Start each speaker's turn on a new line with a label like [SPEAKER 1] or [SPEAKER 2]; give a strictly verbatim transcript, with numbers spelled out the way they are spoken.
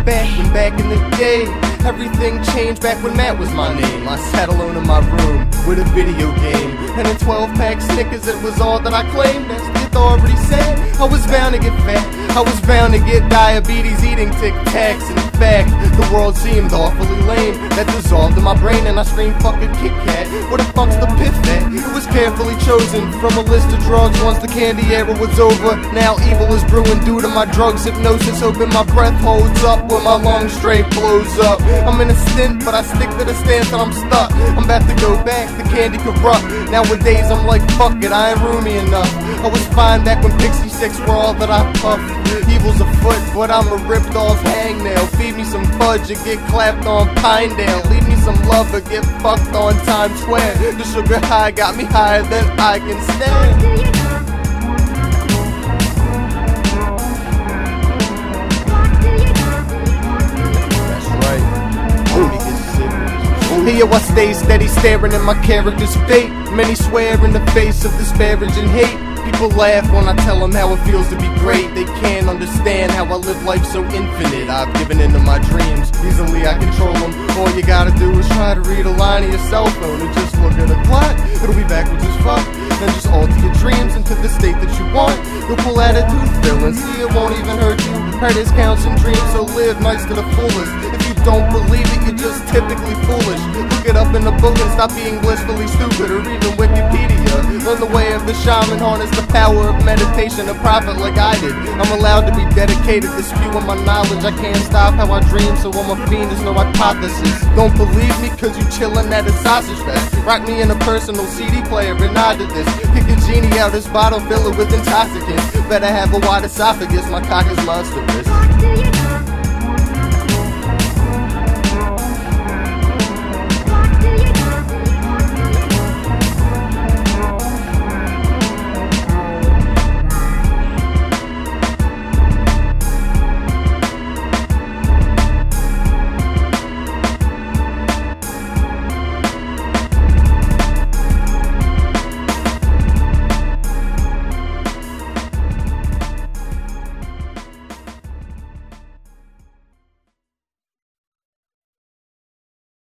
[SPEAKER 1] back when back in the day everything changed, back when Matt was my name. I sat alone in my room with a video game and a twelve pack Snickers. It was all that I claimed. That's the authority said. I was bound to get fat, I was bound to get diabetes eating Tic Tacs. In fact, the world seemed awfully lame. That dissolved in my brain and I screamed fucking Kit Kat. Where the fuck's the piff at? It was carefully chosen from a list of drugs once the candy era was over. Now evil is brewing due to my drugs hypnosis, hoping my breath holds up when my lungs straight blows up. I'm in a stint, but I stick to the stance that I'm stuck. I'm about to go back, the candy corrupt. Nowadays I'm like, fuck it, I ain't roomy enough. I was fine back when Pixie Sticks were all that I puffed. Evil's afoot, but I'm a ripped off hangnail. Feed me some fudge or get clapped on Pinedale. Leave me some love or get fucked on Times Square. The sugar high got me higher than I can stand. Here I stay steady staring at my character's fate. Many swear in the face of disparaging hate. People laugh when I tell them how it feels to be great. They can't understand how I live life so infinite. I've given into my dreams, easily I control them. All you gotta do is try to read a line of your cell phone and just look at a clock. It'll be backwards as fuck. Then just alter your dreams into the state that you want. You'll pull out a tooth fill and see it won't even hurt you. Hurt counts in dreams, so live nice to the fullest. If you don't believe it, you're just typically foolish. Look it up in the book and stop being blissfully stupid, or even Wikipedia. Learn the way of the shaman, harness the power of meditation, a prophet like I did. I'm allowed to be dedicated to spewing my knowledge. I can't stop how I dream, so I'm a fiend, there's no hypothesis. Don't believe me cause you chillin' at a sausage fest. Rock me in a personal C D player and I did this. Kick a genie out this bottle, fill it with intoxicants. Better have a wide esophagus, my cock is monstrous.